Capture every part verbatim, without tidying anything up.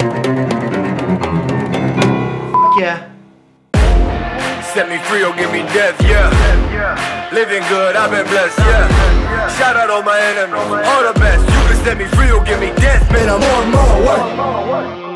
Yeah. Set me free or give me death, yeah. Living good, I've been blessed, yeah. Shout out all my enemies, all the best. You can set me free or give me death, man, I'm on my way.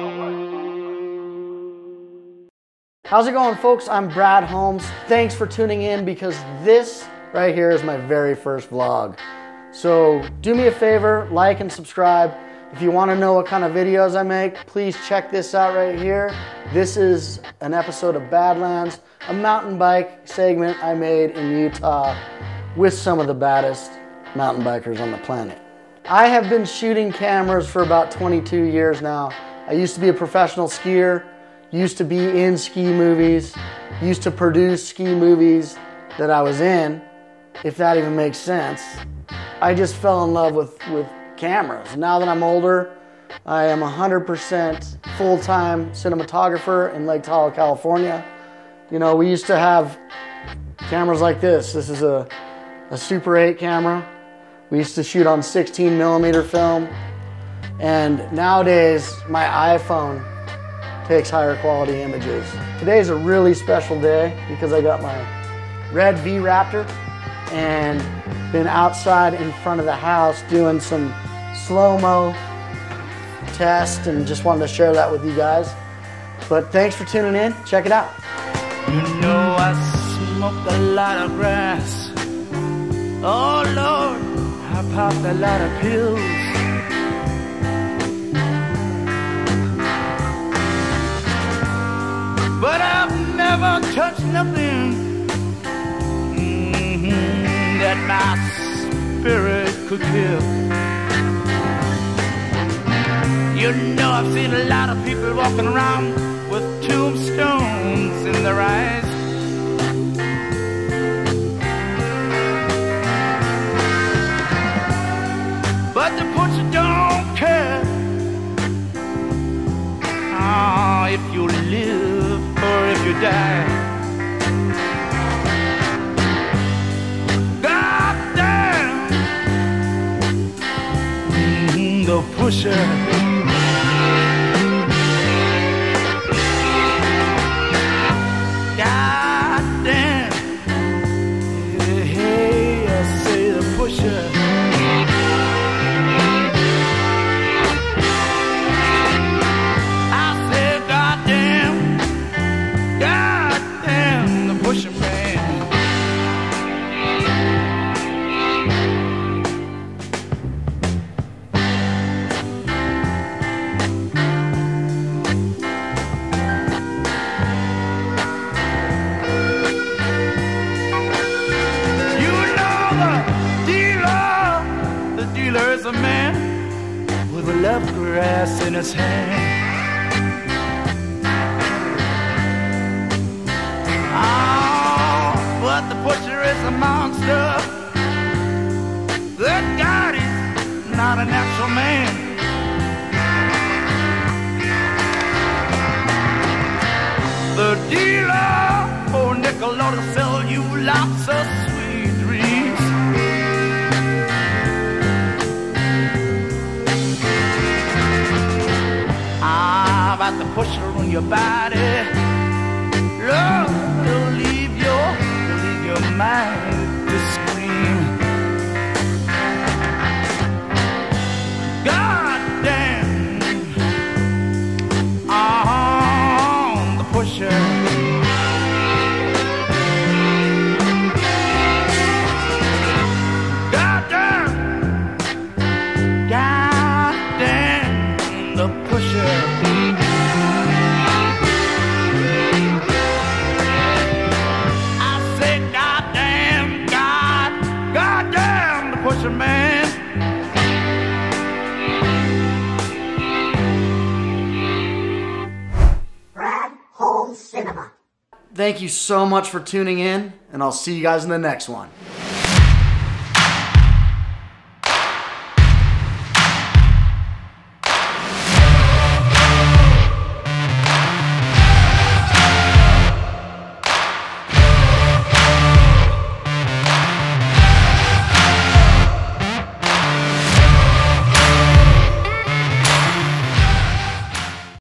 How's it going, folks? I'm Brad Holmes. Thanks for tuning in, because this right here is my very first vlog. So do me a favor, like and subscribe. If you want to know what kind of videos I make, please check this out right here. This is an episode of Badlands, a mountain bike segment I made in Utah with some of the baddest mountain bikers on the planet. I have been shooting cameras for about twenty-two years now. I used to be a professional skier, used to be in ski movies, used to produce ski movies that I was in, if that even makes sense. I just fell in love with, with cameras. Now that I'm older, I am one hundred percent full-time cinematographer in Lake Tahoe, California. You know, we used to have cameras like this. This is a, a Super eight camera. We used to shoot on sixteen millimeter film. And nowadays, my iPhone takes higher quality images. Today is a really special day because I got my red V Raptor and been outside in front of the house doing some slow-mo test, and just wanted to share that with you guys. But thanks for tuning in. Check it out. You know I smoked a lot of grass. Oh Lord, I popped a lot of pills. But I've never touched nothing mm-hmm, that my spirit could kill. You know I've seen a lot of people walking around with tombstones in their eyes. But the butcher don't care oh, if you live or if you die. God damn, mm-hmm, the pusher. There's a man with a love grass in his hand. Oh, but the butcher is a monster. That God is not a natural man. The dealer, oh nickel, ought to sell you lots of sweet dreams. About the pusher on your body, love will leave your, will leave your mind to scream. God damn, on the pusher. God damn, God damn, the pusher. Man. Brad Holmes Cinema. Thank you so much for tuning in, and I'll see you guys in the next one.